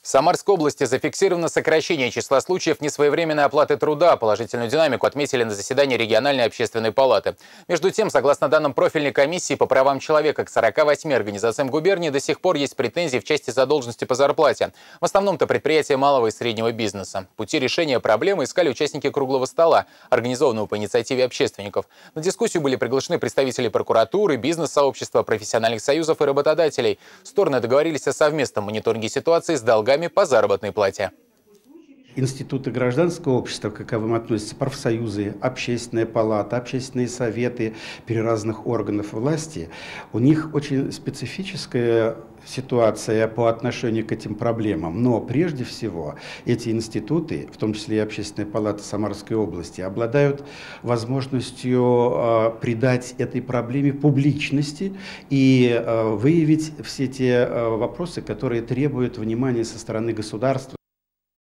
В Самарской области зафиксировано сокращение числа случаев несвоевременной оплаты труда. Положительную динамику отметили на заседании региональной общественной палаты. Между тем, согласно данным профильной комиссии по правам человека, к 48 организациям губернии до сих пор есть претензии в части задолженности по зарплате. В основном-то предприятия малого и среднего бизнеса. Пути решения проблемы искали участники круглого стола, организованного по инициативе общественников. На дискуссию были приглашены представители прокуратуры, бизнес-сообщества, профессиональных союзов и работодателей. Стороны договорились о совместном мониторинге ситуации с долгами по заработной плате. Институты гражданского общества, к каковым относятся профсоюзы, общественная палата, общественные советы разных органов власти, у них очень специфическая ситуация по отношению к этим проблемам. Но прежде всего эти институты, в том числе и Общественная палата Самарской области, обладают возможностью придать этой проблеме публичности и выявить все те вопросы, которые требуют внимания со стороны государства.